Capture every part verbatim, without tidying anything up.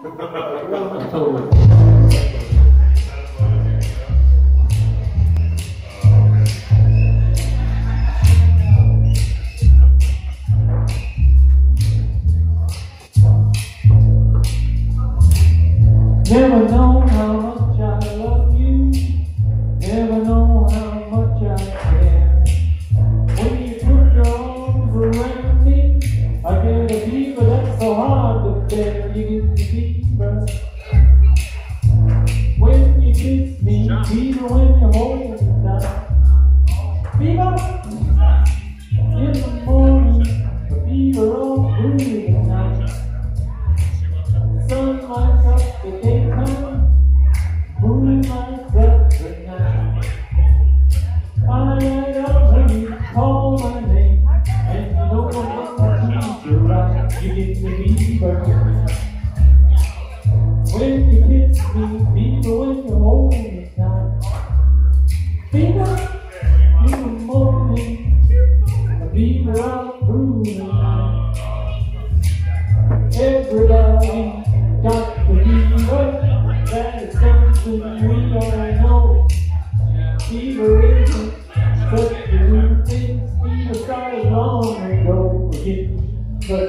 Never know how much I love you. Never know how much I care. When you put your arms around me, I get a fever that's so hard to bear. You get the fever when you kiss me, fever when you hold me down. Fever in the morning, a fever all through the night. Sun lights up the daytime, moon lights up the night. I light up when you call my name, and you know I'm gonna treat you right. You get the fever when you kiss me, fever when you hold me tight. Fever in the morning, a fever all through the night. Everybody got the fever, that is something we all know. Fever isn't such a new thing, fever started long ago. But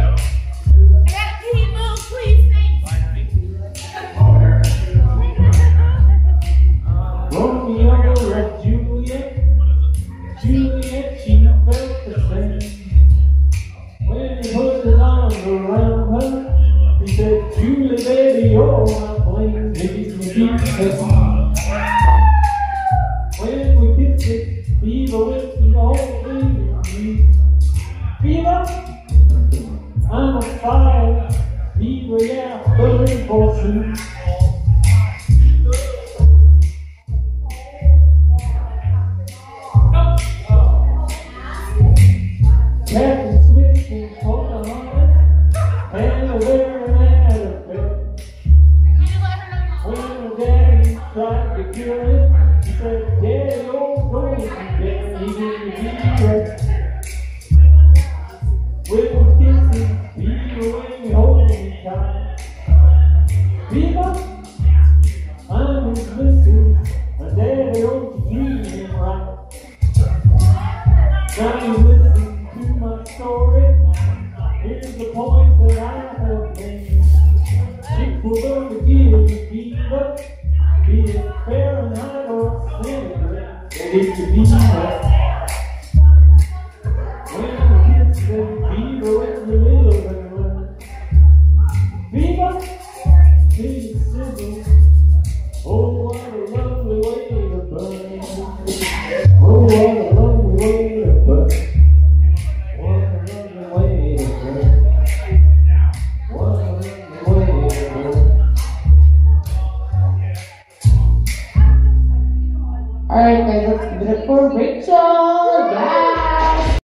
Romeo and Juliet, Juliet, she felt the same. When he put his arms around her, he said, Julie, baby, you're my flame. Maybe we keep this. When we kiss it, fever with the whole thing. Fever, I'm a fire. Fever, yeah, burning for soon. Captain Smith and Pocahontas, and a very mad affair. When her daddy tried to cure it, he said, Daddy, oh, don't you dare, he didn't fever. With his kisses, fever when you hold me tight. Fever, I'm his missus, and Daddy, don't you treat him right. Now you listen to my story. Here's the point that I have made. If we're going to give you fever, be it Fahrenheit or centigrade, that it's the fever. When you kiss them, fever when you live and run. Fever, big sizzle. Oh, what a lovely way to burn. Oh, what a lovely way to burn. What a lovely way to burn. What a lovely way to burn. Alright guys, let's give it up for Rachel. Yeah!